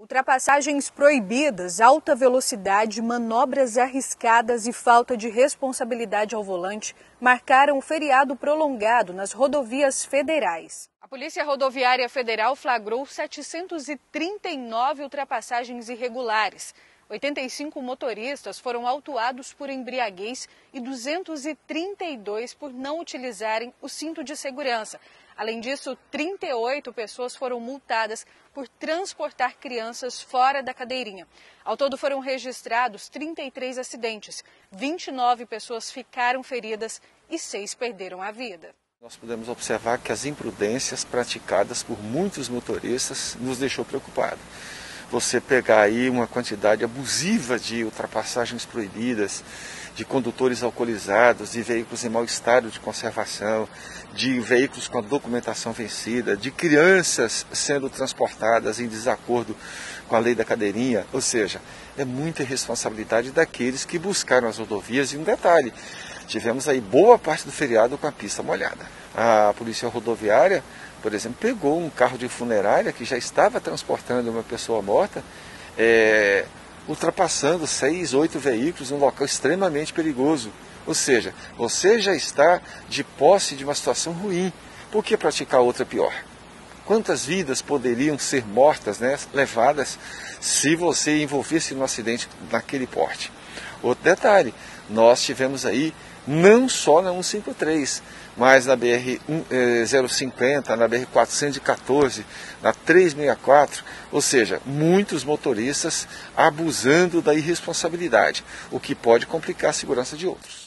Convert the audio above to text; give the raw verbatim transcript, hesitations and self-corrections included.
Ultrapassagens proibidas, alta velocidade, manobras arriscadas e falta de responsabilidade ao volante marcaram o feriado prolongado nas rodovias federais. A Polícia Rodoviária Federal flagrou setecentas e trinta e nove ultrapassagens irregulares. oitenta e cinco motoristas foram autuados por embriaguez e duzentos e trinta e dois por não utilizarem o cinto de segurança. Além disso, trinta e oito pessoas foram multadas por transportar crianças fora da cadeirinha. Ao todo foram registrados trinta e três acidentes, vinte e nove pessoas ficaram feridas e seis perderam a vida. Nós podemos observar que as imprudências praticadas por muitos motoristas nos deixou preocupados. Você pegar aí uma quantidade abusiva de ultrapassagens proibidas, de condutores alcoolizados, de veículos em mau estado de conservação, de veículos com a documentação vencida, de crianças sendo transportadas em desacordo com a lei da cadeirinha, ou seja, é muita responsabilidade daqueles que buscaram as rodovias. E um detalhe, tivemos aí boa parte do feriado com a pista molhada. A Polícia Rodoviária, por exemplo, pegou um carro de funerária que já estava transportando uma pessoa morta, é, ultrapassando seis, oito veículos em um local extremamente perigoso. Ou seja, você já está de posse de uma situação ruim. Por que praticar outra pior? Quantas vidas poderiam ser mortas, né, levadas, se você envolvesse no acidente naquele porte? Outro detalhe, nós tivemos aí, não só na cento e cinquenta e três, mas na B R zero cinquenta, na B R quatrocentos e quatorze, na trezentos e sessenta e quatro, ou seja, muitos motoristas abusando da irresponsabilidade, o que pode complicar a segurança de outros.